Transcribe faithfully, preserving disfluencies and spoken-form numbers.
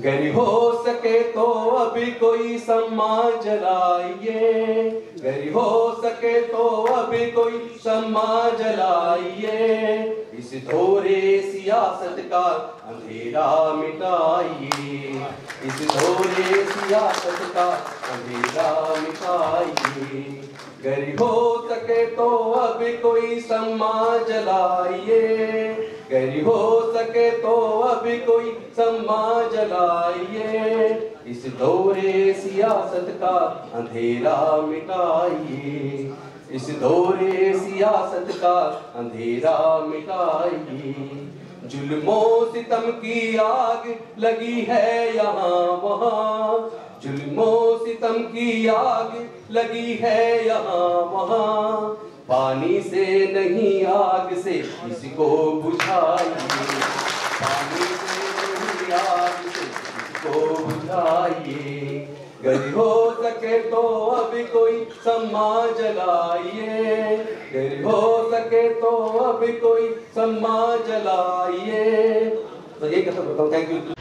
गरीब हो सके तो अभी कोई सम्मा जलाइए, गरीब हो सके तो अभी कोई सम्मा जलाइए, इस थोड़े सियासत का अंधेरा मिटाइए, इस थोड़े सियासत का अंधेरा मिटाइए। गरीब हो सके तो अभी कोई सम्मा जलाइए, गरीब हो सके तो अभी कोई सम्मा जलाइए, इस दौरे सियासत का अंधेरा मिटाइए, इस दौरे सियासत का अंधेरा मिटाइए। जुल्मों सितम की आग लगी है यहाँ वहाँ, जुल्मों सितम की आग लगी है यहाँ वहाँ, पानी से नहीं आग से इसको बुझाइए, पानी से नहीं आग से इसको बुझाइए। गरीब हो सके तो अभी कोई सम्मा जलाइए, गरीब हो सके तो अभी कोई सम्मा जलाइए। तो ये कहता हूँ, थैंक यू।